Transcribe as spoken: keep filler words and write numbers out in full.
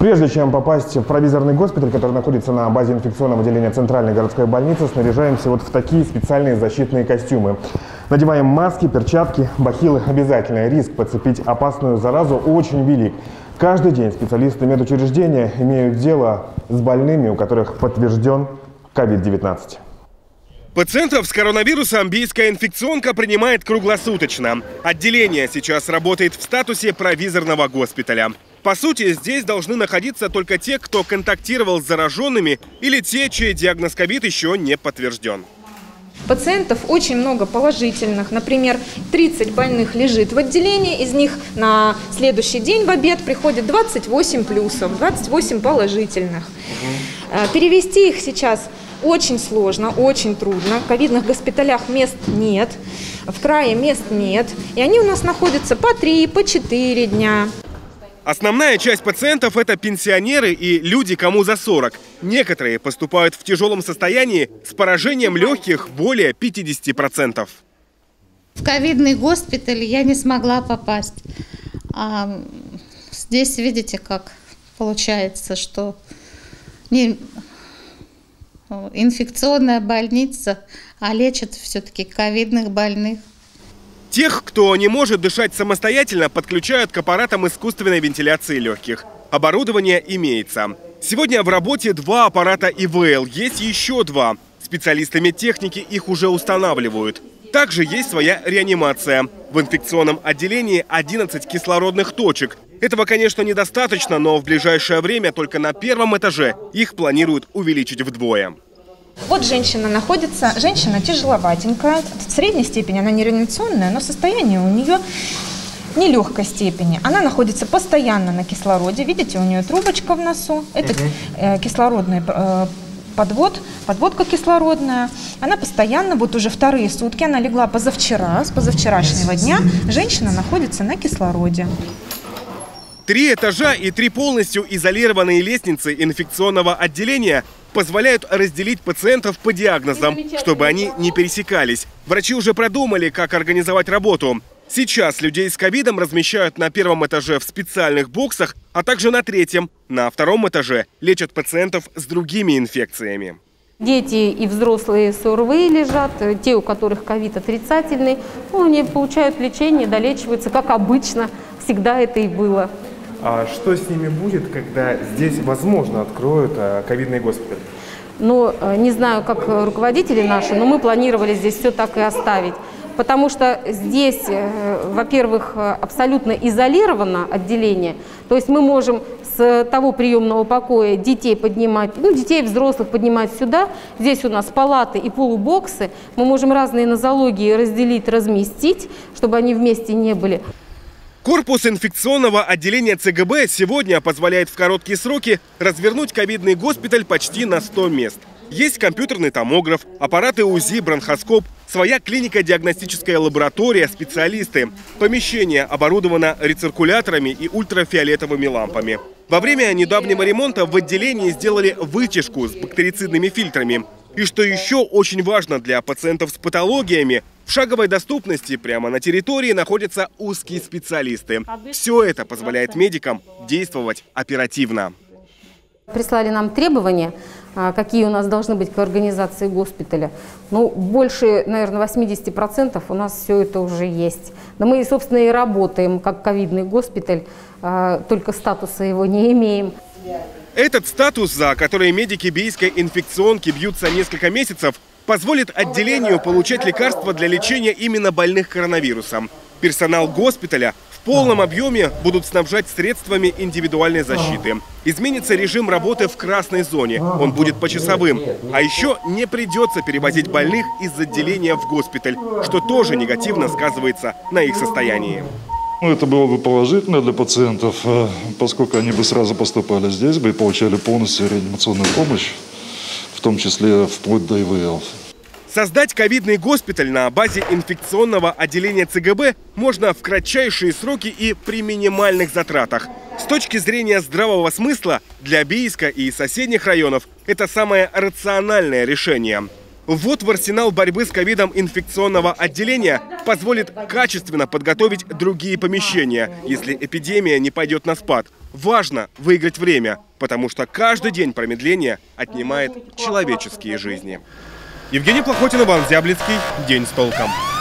Прежде чем попасть в провизорный госпиталь, который находится на базе инфекционного отделения Центральной городской больницы, снаряжаемся вот в такие специальные защитные костюмы. Надеваем маски, перчатки, бахилы. Обязательно. Риск подцепить опасную заразу очень велик. Каждый день специалисты медучреждения имеют дело с больными, у которых подтвержден ковид девятнадцать. Пациентов с коронавирусом бийская инфекционка принимает круглосуточно. Отделение сейчас работает в статусе провизорного госпиталя. По сути, здесь должны находиться только те, кто контактировал с зараженными, или те, чей диагноз ковид еще не подтвержден. Пациентов очень много положительных. Например, тридцать больных лежит в отделении, из них на следующий день в обед приходит двадцать восемь плюсов, двадцать восемь положительных. Перевести их сейчас очень сложно, очень трудно. В ковидных госпиталях мест нет, в крае мест нет. И они у нас находятся по три, по четыре дня. Основная часть пациентов – это пенсионеры и люди, кому за сорок. Некоторые поступают в тяжелом состоянии с поражением легких более пятидесяти процентов. В ковидный госпиталь я не смогла попасть. А здесь видите, как получается, что не инфекционная больница, а лечат все-таки ковидных больных. Тех, кто не может дышать самостоятельно, подключают к аппаратам искусственной вентиляции легких. Оборудование имеется. Сегодня в работе два аппарата И В Л, есть еще два. Специалисты медтехники их уже устанавливают. Также есть своя реанимация. В инфекционном отделении одиннадцать кислородных точек. Этого, конечно, недостаточно, но в ближайшее время только на первом этаже их планируют увеличить вдвое. Вот женщина находится, женщина тяжеловатенькая, в средней степени она не реанимационная, но состояние у нее нелегкой степени. Она находится постоянно на кислороде, видите, у нее трубочка в носу, это э, кислородный э, подвод, подводка кислородная. Она постоянно, вот уже вторые сутки, она легла позавчера, с позавчерашнего дня, женщина находится на кислороде. Три этажа и три полностью изолированные лестницы инфекционного отделения позволяют разделить пациентов по диагнозам, чтобы они не пересекались. Врачи уже продумали, как организовать работу. Сейчас людей с ковидом размещают на первом этаже в специальных боксах, а также на третьем. На втором этаже лечат пациентов с другими инфекциями. Дети и взрослые с О Р В И лежат, те, у которых ковид отрицательный, ну, они получают лечение, долечиваются, как обычно, всегда это и было. А что с ними будет, когда здесь, возможно, откроют ковидный госпиталь? Ну, не знаю, как руководители наши, но мы планировали здесь все так и оставить. Потому что здесь, во-первых, абсолютно изолировано отделение. То есть мы можем с того приемного покоя детей поднимать, ну, детей и взрослых поднимать сюда. Здесь у нас палаты и полубоксы. Мы можем разные нозологии разделить, разместить, чтобы они вместе не были. Корпус инфекционного отделения Ц Г Б сегодня позволяет в короткие сроки развернуть ковидный госпиталь почти на сто мест. Есть компьютерный томограф, аппараты У З И, бронхоскоп, своя клинико-диагностическая лаборатория, специалисты. Помещение оборудовано рециркуляторами и ультрафиолетовыми лампами. Во время недавнего ремонта в отделении сделали вытяжку с бактерицидными фильтрами. И что еще очень важно для пациентов с патологиями, в шаговой доступности прямо на территории находятся узкие специалисты. Все это позволяет медикам действовать оперативно. Прислали нам требования, какие у нас должны быть к организации госпиталя. Ну, больше, наверное, восьмидесяти процентов у нас все это уже есть. Но мы, собственно, и работаем как ковидный госпиталь, только статуса его не имеем. Этот статус, за который медики бийской инфекционки бьются несколько месяцев, позволит отделению получать лекарства для лечения именно больных коронавирусом. Персонал госпиталя в полном объеме будут снабжать средствами индивидуальной защиты. Изменится режим работы в красной зоне, он будет почасовым. А еще не придется перевозить больных из отделения в госпиталь, что тоже негативно сказывается на их состоянии. Это было бы положительно для пациентов, поскольку они бы сразу поступали здесь бы и получали полностью реанимационную помощь, в том числе вплоть до И В Л. Создать ковидный госпиталь на базе инфекционного отделения Ц Г Б можно в кратчайшие сроки и при минимальных затратах. С точки зрения здравого смысла, для Бийска и соседних районов это самое рациональное решение. Ввод в арсенал борьбы с ковидом инфекционного отделения позволит качественно подготовить другие помещения, если эпидемия не пойдет на спад. Важно выиграть время, потому что каждый день промедления отнимает человеческие жизни. Евгений Плохотин, Иван Зяблицкий. День с толком.